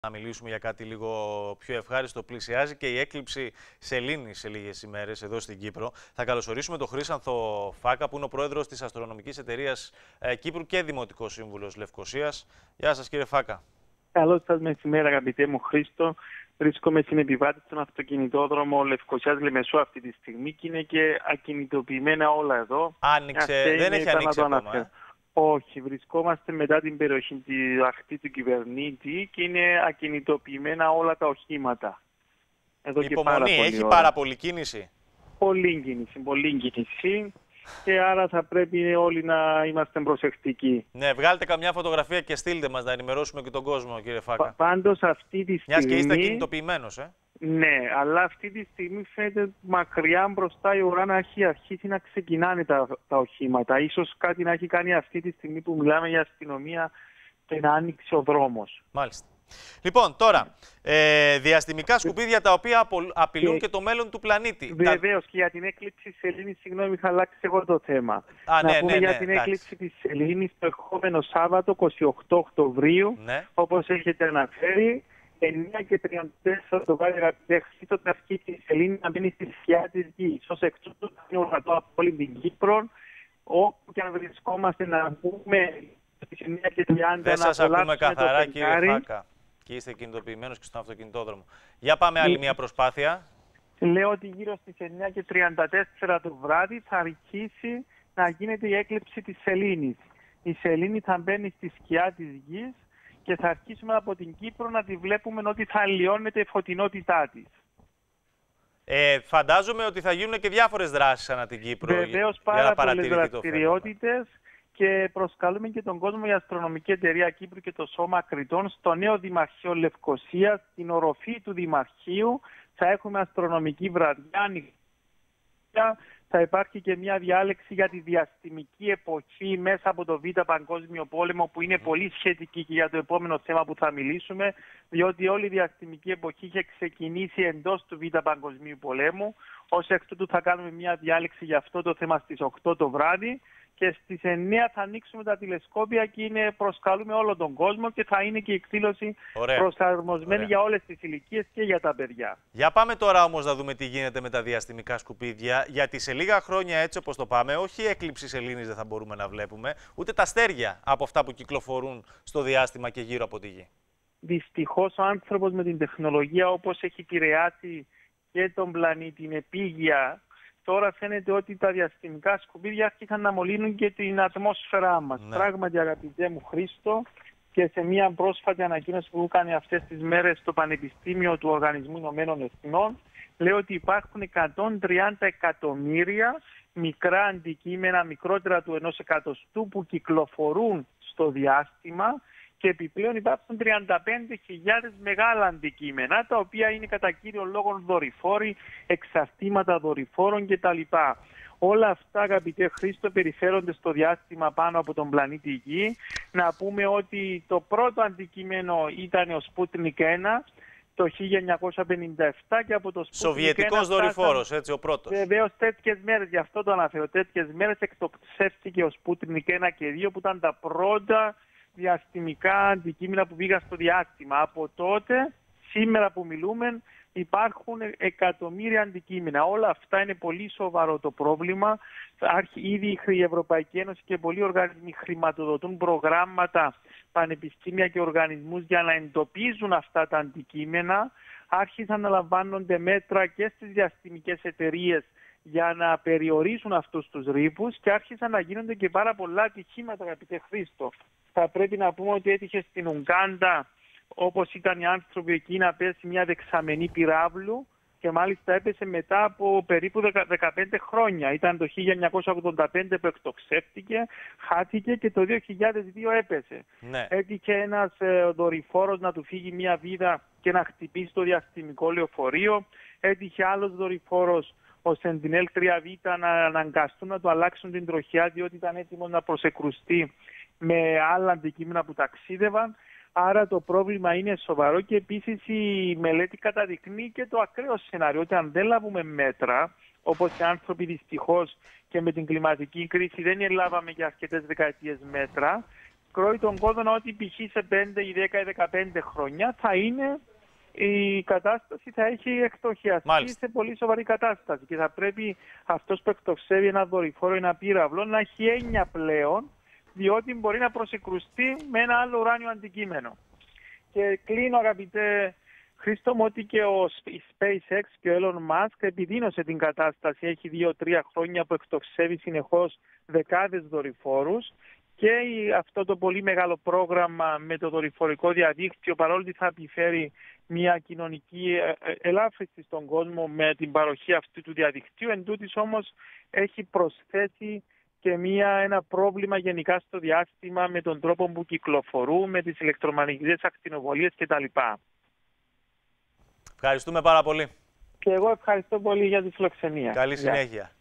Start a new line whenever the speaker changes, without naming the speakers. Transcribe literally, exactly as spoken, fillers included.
Να μιλήσουμε για κάτι λίγο πιο ευχάριστο. Πλησιάζει και η έκλειψη σελήνης σε λίγες ημέρες εδώ στην Κύπρο. Θα καλωσορίσουμε τον Χρήσανθο Φάκα, που είναι ο πρόεδρος της Αστρονομικής Εταιρείας ε, Κύπρου και Δημοτικός Σύμβουλος Λευκωσίας. Γεια σας, κύριε Φάκα.
Καλό σας μεσημέρα, αγαπητέ μου Χρήστο. Βρίσκομαι στην επιβάτη στον αυτοκινητόδρομο Λευκωσίας Λεμεσού αυτή τη στιγμή και είναι και ακινητοποιημένα όλα εδώ.
Άνοιξε, δεν έχει ανοίξει ακόμα. Ε?
Όχι, βρισκόμαστε μετά την περιοχή τη ακτή του κυβερνήτη και είναι ακινητοποιημένα όλα τα οχήματα.
Εδώ και πάρα πολύ έχει ώρα. Πάρα πολύ κίνηση.
Πολύ κίνηση, πολύ κίνηση. Και άρα θα πρέπει όλοι να είμαστε προσεκτικοί.
Ναι, βγάλτε καμιά φωτογραφία και στείλτε μας να ενημερώσουμε και τον κόσμο, κύριε Φάκα.
Πάντως αυτή τη στιγμή...
Μιας και είστε κινητοποιημένος, ε.
Ναι, αλλά αυτή τη στιγμή φαίνεται μακριά μπροστά η ουρά να έχει αρχίσει να ξεκινάνε τα, τα οχήματα. Ίσως κάτι να έχει κάνει αυτή τη στιγμή που μιλάμε για αστυνομία και να άνοιξε ο δρόμος.
Μάλιστα. Λοιπόν, τώρα, ε, διαστημικά σκουπίδια τα οποία απειλούν και, και το μέλλον του πλανήτη.
Βεβαίως, και για την έκλειψη σελήνης, συγγνώμη, είχα αλλάξει εγώ το θέμα.
Α,
να
ναι,
πούμε
ναι,
για
ναι,
την
ναι,
έκλειψη της σελήνης το ερχόμενο Σάββατο, είκοσι οκτώ Οκτωβρίου,
ναι.
όπως έχετε αναφέρει, εννιά και τριάντα τέσσερα το βράδυ, αγαπητέ Χρήστο, θα αρχίσει η σελήνη να μπαίνει στη σκιά της γης. Ως εκ τούτου, θα είναι ορατό από όλη την Κύπρο, όπου και αν βρισκόμαστε να πούμε στις εννιά και τριάντα.
Δεν σας ακούμε καθαρά, κύριε Φάκα. Και είστε κινητοποιημένος και στον αυτοκινητόδρομο. Για πάμε άλλη μια προσπάθεια.
Λέω ότι γύρω στις εννιά και τριάντα τέσσερα το βράδυ θα αρχίσει να γίνεται η έκλειψη της σελήνης. Η σελήνη θα μπαίνει στη σκιά της γης και θα αρχίσουμε από την Κύπρο να τη βλέπουμε ότι θα αλλοιώνεται η φωτεινότητά της.
Ε, φαντάζομαι ότι θα γίνουν και διάφορες δράσεις ανά την Κύπρο.
Βεβαίως, πάρα πολλές δραστηριότητες. Και προσκαλούμε και τον κόσμο, η Αστρονομική Εταιρεία Κύπρου και το Σώμα Κριτών, στο νέο Δημαρχείο Λευκωσίας, στην οροφή του Δημαρχείου. Θα έχουμε αστρονομική βραδιά, θα υπάρχει και μια διάλεξη για τη διαστημική εποχή μέσα από το Β' Παγκόσμιο Πόλεμο, που είναι πολύ σχετική και για το επόμενο θέμα που θα μιλήσουμε, διότι όλη η διαστημική εποχή είχε ξεκινήσει εντός του Β' Παγκοσμίου Πολέμου. Ως εκ τούτου θα κάνουμε μια διάλεξη για αυτό το θέμα στις οκτώ το βράδυ. Και στις εννιά θα ανοίξουμε τα τηλεσκόπια και είναι, προσκαλούμε όλο τον κόσμο και θα είναι και η εκδήλωση προσαρμοσμένη Ωραία. για όλες τις ηλικίες και για τα παιδιά.
Για πάμε τώρα όμως να δούμε τι γίνεται με τα διαστημικά σκουπίδια. Γιατί σε λίγα χρόνια, έτσι όπως το πάμε, όχι έκλειψη σελήνης δεν θα μπορούμε να βλέπουμε, ούτε τα αστέρια από αυτά που κυκλοφορούν στο διάστημα και γύρω από τη γη.
Δυστυχώς ο άνθρωπος με την τεχνολογία, όπως έχει επηρεάσει και τον πλανήτη, την επίγεια, τώρα φαίνεται ότι τα διαστημικά σκουπίδια άρχισαν να μολύνουν και την ατμόσφαιρά μας. Ναι. Πράγματι, αγαπητέ μου Χρήστο, και σε μια πρόσφατη ανακοίνωση που έκανε αυτές τις μέρες στο Πανεπιστήμιο του Οργανισμού Ηνωμένων Εθνών, λέει ότι υπάρχουν εκατόν τριάντα εκατομμύρια μικρά αντικείμενα, μικρότερα του ενός εκατοστού, που κυκλοφορούν στο διάστημα. Και επιπλέον υπάρχουν τριάντα πέντε χιλιάδες μεγάλα αντικείμενα, τα οποία είναι κατά κύριο λόγο δορυφόροι, εξαρτήματα δορυφόρων κτλ. Όλα αυτά, αγαπητέ Χρήστο, περιφέρονται στο διάστημα πάνω από τον πλανήτη Γη. Να πούμε ότι το πρώτο αντικείμενο ήταν ο Σπούτνικ ένα το χίλια εννιακόσια πενήντα επτά και από το Σπούτνικ
Σοβιετικός δορυφόρος, έτσι, ο πρώτος.
Βεβαίως, τέτοιες μέρες, γι' αυτό το αναφέρω, τέτοιες μέρες εκτοξεύτηκε ο Σπούτνικ ένα και δύο, που ήταν τα πρώτα διαστημικά αντικείμενα που πήγαν στο διάστημα. Από τότε, σήμερα που μιλούμε, υπάρχουν εκατομμύρια αντικείμενα. Όλα αυτά είναι πολύ σοβαρό το πρόβλημα. Ήδη η Ευρωπαϊκή Ένωση και πολλοί οργανισμοί χρηματοδοτούν προγράμματα, πανεπιστήμια και οργανισμούς για να εντοπίζουν αυτά τα αντικείμενα. Άρχισαν να λαμβάνονται μέτρα και στις διαστημικές εταιρείες για να περιορίσουν αυτούς τους ρήπους και άρχισαν να γίνονται και πάρα πολλά ατυχήματα, αγαπητέ Χρήστο. Θα πρέπει να πούμε ότι έτυχε στην Ουγκάντα, όπως ήταν οι άνθρωποι εκεί, να πέσει μια δεξαμενή πυράβλου και μάλιστα έπεσε μετά από περίπου δεκαπέντε χρόνια. Ήταν το χίλια εννιακόσια ογδόντα πέντε που εκτοξεύτηκε, χάθηκε και το δύο χιλιάδες δύο έπεσε. Ναι. Έτυχε ένας ε, δορυφόρος να του φύγει μια βίδα και να χτυπήσει το διαστημικό λεωφορείο. Έτυχε άλλος δορυφόρος, ο Sentinel τρία β, να αναγκαστούν να του αλλάξουν την τροχιά, διότι ήταν έτοιμος να προσεκρουστεί με άλλα αντικείμενα που ταξίδευαν. Άρα το πρόβλημα είναι σοβαρό και επίσης η μελέτη καταδεικνύει και το ακραίο σενάριο, ότι αν δεν λάβουμε μέτρα, όπως οι άνθρωποι δυστυχώς και με την κλιματική κρίση δεν λάβαμε για αρκετές δεκαετίες μέτρα, κρόει τον κόδωνα ότι π.χ. σε πέντε ή δέκα ή δεκαπέντε χρόνια θα είναι η κατάσταση θα έχει εκτοχιαστεί
Μάλιστα.
σε πολύ σοβαρή κατάσταση και θα πρέπει αυτός που εκτοξεύει ένα δορυφόρο ή ένα πύραυλο να έχει έννοια πλέον, διότι μπορεί να προσεκρουστεί με ένα άλλο ουράνιο αντικείμενο. Και κλείνω, αγαπητέ Χρήστο μου, ότι και ο η SpaceX και ο Elon Musk επιδίνωσε την κατάσταση. Έχει δύο-τρία χρόνια που εκτοξεύει συνεχώς δεκάδες δορυφόρους και αυτό το πολύ μεγάλο πρόγραμμα με το δορυφορικό διαδίκτυο, παρόλο ότι θα επιφέρει μια κοινωνική ελάφρυνση στον κόσμο με την παροχή αυτού του διαδικτύου, εν τούτης όμως έχει προσθέσει και μια, ένα πρόβλημα γενικά στο διάστημα με τον τρόπο που κυκλοφορούμε, τις ηλεκτρομαγνητικές ακτινοβολίες κτλ.
Ευχαριστούμε πάρα πολύ.
Και εγώ ευχαριστώ πολύ για τη φιλοξενία.
Καλή συνέχεια.